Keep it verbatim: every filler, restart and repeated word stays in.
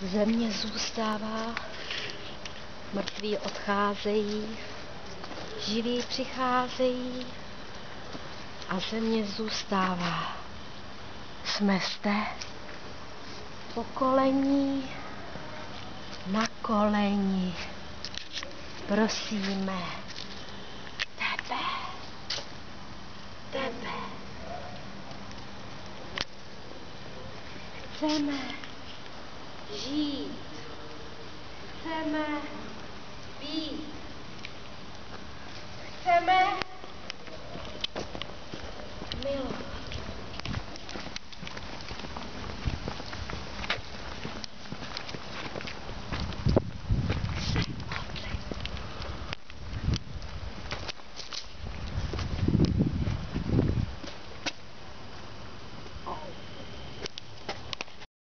Země zůstává, mrtví odcházejí, živí přicházejí a země zůstává. Jsme zde, pokolení na koleni, prosíme tebe, tebe. Chceme žít, chceme být, chceme